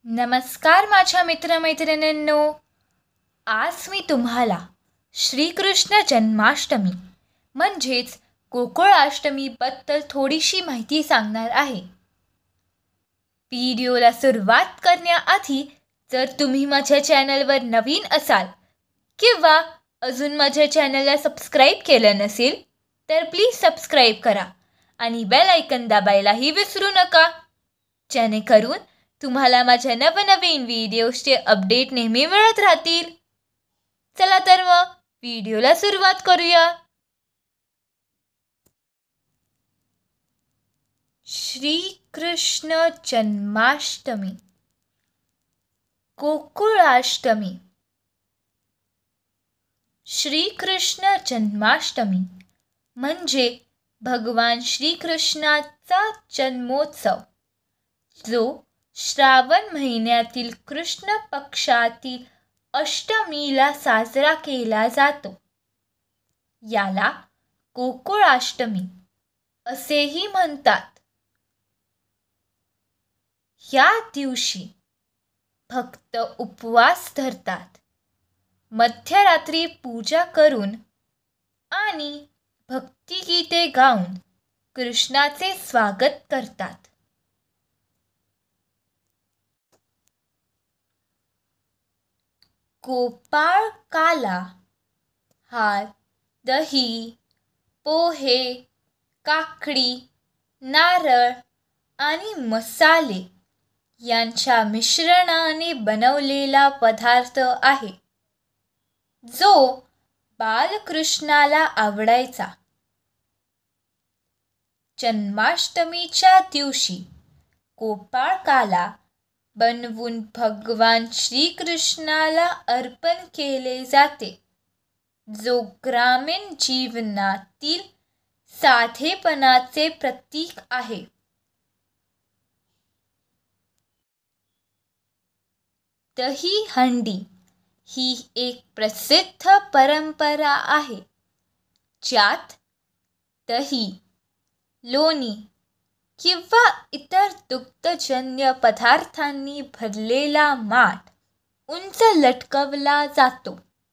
नमस्कार माझ्या मित्रमैत्रिणींनो. आज मी तुम्हाला श्रीकृष्ण जन्माष्टमी म्हणजेच गोकुळाष्टमीबद्दल थोडीशी माहिती सांगणार आहे. व्हिडिओला सुरुवात करण्याआधी जर तुम्ही माझ्या चॅनलवर नवीन असाल किंवा अजून माझ्या चॅनलला सबस्क्राईब केलं नसेल तर प्लीज सबस्क्राईब करा आणि बेल आयकन दाबायलाही विसरू नका, जेणेकरून तुम्हाला माझ्या नवनवीन व्हिडिओजचे अपडेट नेहमी मिळत राहतील. चला तर मग व्हिडिओला सुरुवात करूया. श्रीकृष्ण जन्माष्टमी, गोकुळाष्टमी. श्रीकृष्ण जन्माष्टमी म्हणजे भगवान श्रीकृष्णाचा जन्मोत्सव, जो श्रावण महिन्यातील कृष्ण पक्षातील अष्टमीला साजरा केला जातो. याला गोकुळाष्टमी असेही म्हणतात. या दिवशी भक्त उपवास धरतात, मध्यरात्री पूजा करून आणि भक्तिगीते गाऊन कृष्णाचे स्वागत करतात. गोपाळकाला हार, दही, पोहे, काकडी, नारळ आणि मसाले यांच्या मिश्रणाने बनवलेला पदार्थ आहे, जो बालकृष्णाला आवडायचा. जन्माष्टमीच्या दिवशी गोपाळकाला बनवून भगवान श्रीकृष्णाला अर्पण केले जाते, जो ग्रामीण जीवनातील साधेपणाचे प्रतीक आहे. दहीहंडी ही एक प्रसिद्ध परंपरा आहे, ज्यात दही, लोणी किंवा इतर दुग्धजन्य पदार्थांनी भरलेला माठ उंच लटकवला जातो.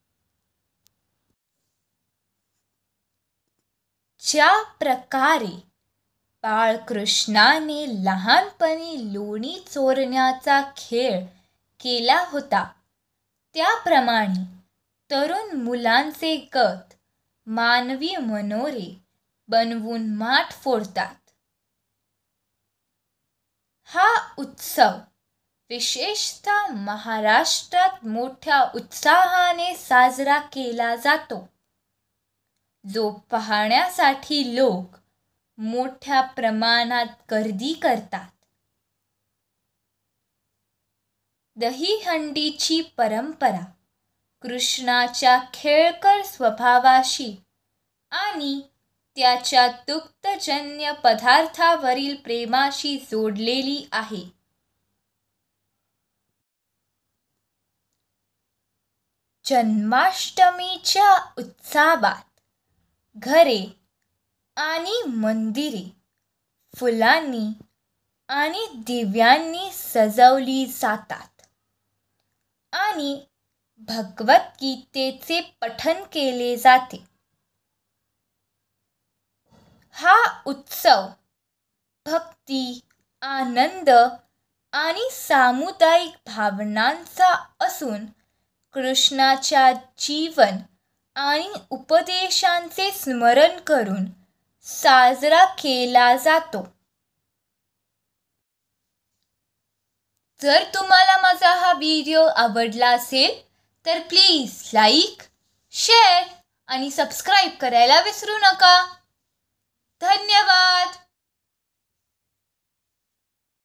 ज्या प्रकारे बाळकृष्णाने लहानपणी लोणी चोरण्याचा खेळ केला होता, त्याप्रमाणे तरुण मुलांचे गट मानवी मनोरे बनवून माठ फोडतात. हा उत्सव विशेषतः महाराष्ट्रात मोठ्या उत्साहाने साजरा केला जातो, जो पाहण्यासाठी लोक मोठ्या प्रमाणात गर्दी करतात. दहीहंडीची परंपरा कृष्णाच्या खेळकर स्वभावाशी आणि त्याच्या दुग्धजन्य पदार्थावरील प्रेमाशी जोडलेली आहे. जन्माष्टमीच्या उत्सवात घरे आणि मंदिरे फुलांनी आणि दिव्यांनी सजवली जातात आणि भगवद्गीतेचे पठण केले जाते. हा उत्सव भक्ती, आनंद आणि सामुदायिक भावनांचा असून कृष्णाच्या जीवन आणि उपदेशांचे स्मरण करून साजरा केला जातो. जर तुम्हाला माझा हा व्हिडिओ आवडला असेल तर प्लीज लाईक, शेअर आणि सबस्क्राईब करायला विसरू नका. धन्यवाद.